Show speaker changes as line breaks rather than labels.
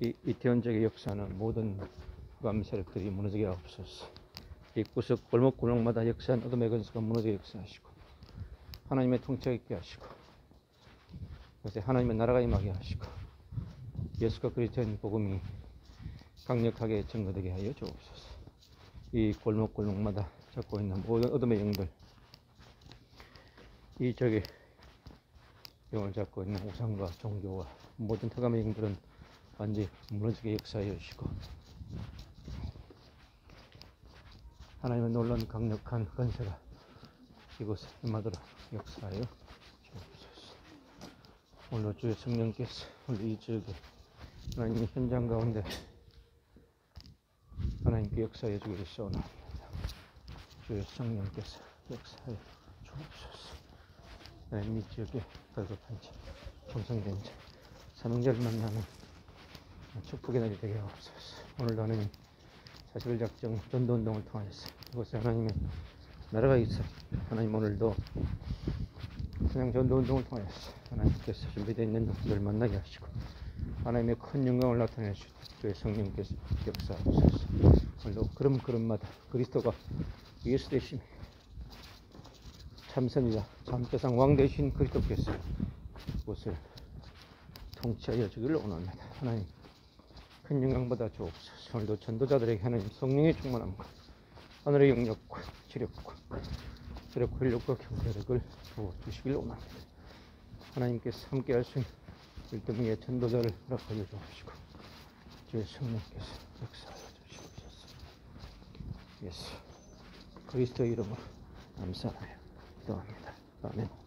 이 이태원 지역의 역사는 모든 흑암 세력들이 무너지게 하옵소서. 이 구석 골목골목마다 역사한 어둠의 근수가 무너지게 역사하시고 하나님의 통치가 있게 하시고 그것에 하나님의 나라가 임하게 하시고 예수가 그리스도인 복음이 강력하게 증거되게 하여 주옵소서. 이 골목골목마다 잡고 있는 모든 어둠의 영들, 이 적의 영을 잡고 있는 우상과 종교와 모든 흑암의 영들은 완전히 무너지게 역사하여 주시고 하나님의 놀라운 강력한 권세가 이곳에 임하도록 역사하여 주옵소서. 오늘 주의 성령께서 오늘 이 지역에 하나님의 현장 가운데 하나님께 역사해 주기를 소원합니다. 주의 성령께서 역사해 주옵소서. 하나님 이 지역에 걸급한 자, 정성된 자, 사명자를 만나는 축복의 날이 되게 하옵소서. 오늘도 하나님 사실 작정 전도운동을 통하여서 이곳에 하나님의 나라가 있어 하나님 오늘도 그냥 전도운동을 통하여서 하나님께서 준비되어 있는 것들을 만나게 하시고 하나님의 큰 영광을 나타내 주시고 주의 성령께서 역사하옵소서. 오늘도 걸음걸음마다 그리스도가 예수 되심이 참선이자 참세상 왕 되신 그리스도께서 이곳을 통치하여 주기를 원합니다. 하나님 큰 영광받아 주옵소서. 오늘도 전도자들에게 하나님 성령의 충만함과 하늘의 영역과 지력과 혈력과 경제력을 부어주시길 원합니다. 하나님께서 함께 할 수 있는 일등의 전도자를 허락하여 주옵시고 주의 성령께서 역사하여 주시옵소서. 예수 그리스도의 이름으로 감사하여 기도합니다. 아멘.